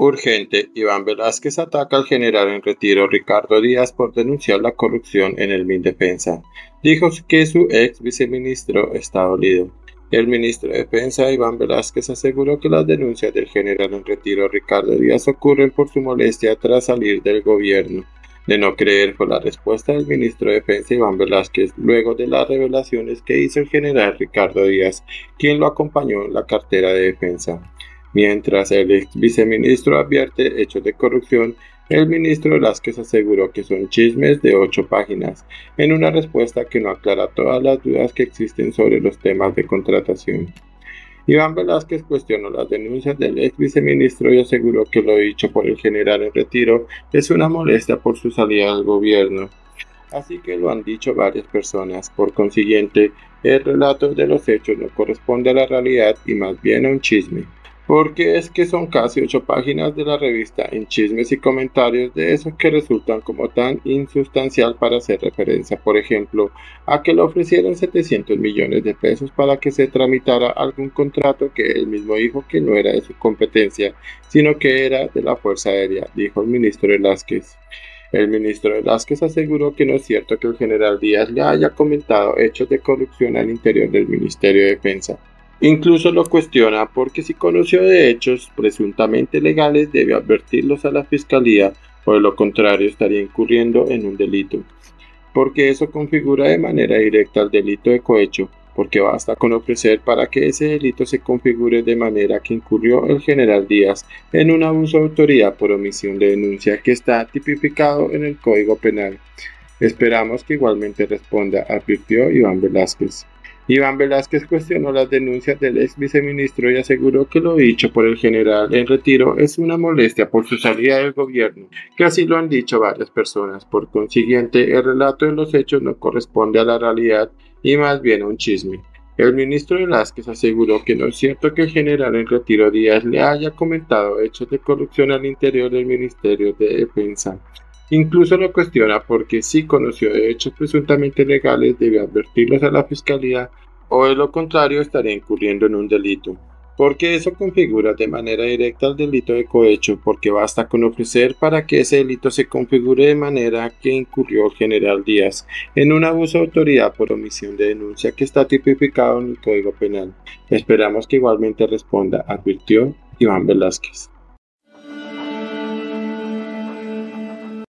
Urgente, Iván Velásquez ataca al general en retiro Ricardo Díaz por denunciar la corrupción en el Mindefensa. Dijo que su ex viceministro está dolido. El ministro de Defensa, Iván Velásquez, aseguró que las denuncias del general en retiro Ricardo Díaz ocurren por su molestia tras salir del gobierno. De no creer fue la respuesta del ministro de Defensa, Iván Velásquez, luego de las revelaciones que hizo el general Ricardo Díaz, quien lo acompañó en la cartera de defensa. Mientras el ex viceministro advierte hechos de corrupción, el ministro Velásquez aseguró que son chismes de 8 páginas, en una respuesta que no aclara todas las dudas que existen sobre los temas de contratación. Iván Velásquez cuestionó las denuncias del ex viceministro y aseguró que lo dicho por el general en retiro es una molestia por su salida del gobierno. Así que lo han dicho varias personas. Por consiguiente, el relato de los hechos no corresponde a la realidad y más bien a un chisme. Porque es que son casi 8 páginas de la revista en chismes y comentarios de esos que resultan como tan insustancial para hacer referencia, por ejemplo, a que le ofrecieron 700 millones de pesos para que se tramitara algún contrato que él mismo dijo que no era de su competencia, sino que era de la Fuerza Aérea, dijo el ministro Velásquez. El ministro Velásquez aseguró que no es cierto que el general Díaz le haya comentado hechos de corrupción al interior del Ministerio de Defensa. Incluso lo cuestiona porque si conoció de hechos presuntamente legales debe advertirlos a la fiscalía o de lo contrario estaría incurriendo en un delito. Porque eso configura de manera directa el delito de cohecho, porque basta con ofrecer para que ese delito se configure de manera que incurrió el general Díaz en un abuso de autoridad por omisión de denuncia que está tipificado en el Código Penal. Esperamos que igualmente responda, advirtió Iván Velásquez. Iván Velásquez cuestionó las denuncias del ex viceministro y aseguró que lo dicho por el general en retiro es una molestia por su salida del gobierno, que así lo han dicho varias personas. Por consiguiente, el relato de los hechos no corresponde a la realidad y más bien a un chisme. El ministro Velásquez aseguró que no es cierto que el general en retiro Díaz le haya comentado hechos de corrupción al interior del Ministerio de Defensa. Incluso lo cuestiona porque si conoció de hechos presuntamente legales debe advertirlos a la fiscalía o de lo contrario estaría incurriendo en un delito. Porque eso configura de manera directa el delito de cohecho, porque basta con ofrecer para que ese delito se configure de manera que incurrió el general Díaz en un abuso de autoridad por omisión de denuncia que está tipificado en el Código Penal. Esperamos que igualmente responda, advirtió Iván Velásquez.